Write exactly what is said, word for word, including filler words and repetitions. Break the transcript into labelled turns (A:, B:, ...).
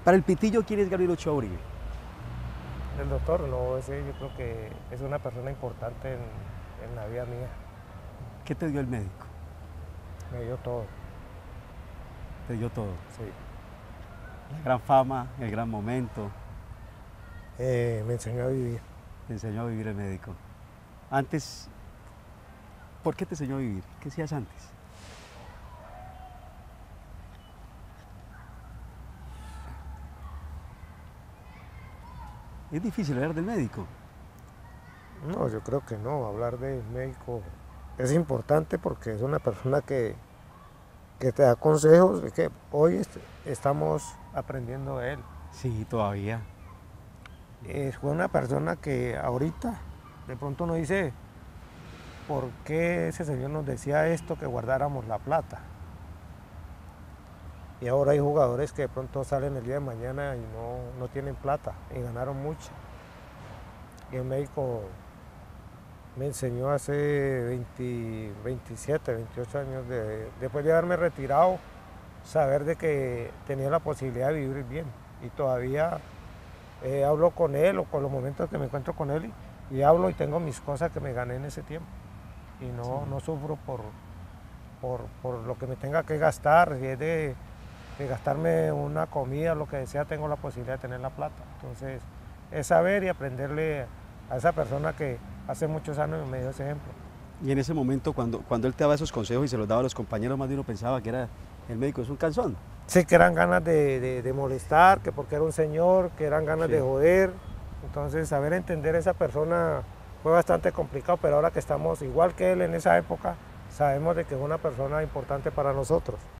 A: Para el Pitillo, ¿quién es Gabriel Ochoa Uribe?
B: El doctor, no, ese yo creo que es una persona importante en, en la vida mía.
A: ¿Qué te dio el médico?
B: Me dio todo.
A: Te dio todo.
B: Sí.
A: La gran fama, el gran momento.
B: Eh, me enseñó a vivir.
A: Te enseñó a vivir el médico. Antes, ¿por qué te enseñó a vivir? ¿Qué hacías antes? Es difícil hablar del médico.
B: No, yo creo que no, hablar del médico es importante porque es una persona que, que te da consejos, de que hoy est estamos aprendiendo de él.
A: Sí, todavía.
B: Eh, fue una persona que ahorita de pronto nos dice, ¿por qué ese señor nos decía esto, que guardáramos la plata? Y ahora hay jugadores que de pronto salen el día de mañana y no, no tienen plata y ganaron mucho. Y el médico me enseñó hace veinte, veintisiete, veintiocho años, de, después de haberme retirado, saber de que tenía la posibilidad de vivir bien. Y todavía eh, hablo con él o con los momentos que me encuentro con él y, y hablo y tengo mis cosas que me gané en ese tiempo. Y no, sí. no sufro por, por, por lo que me tenga que gastar, si es de, de gastarme una comida, lo que desea, tengo la posibilidad de tener la plata. Entonces, es saber y aprenderle a esa persona que hace muchos años me dio ese ejemplo.
A: Y en ese momento, cuando, cuando él te daba esos consejos y se los daba a los compañeros, más de uno pensaba que era el médico, es un cansón.
B: Sí, que eran ganas de, de, de molestar, que porque era un señor, que eran ganas sí. de joder. Entonces, saber entender a esa persona fue bastante complicado, pero ahora que estamos igual que él en esa época, sabemos de que es una persona importante para nosotros.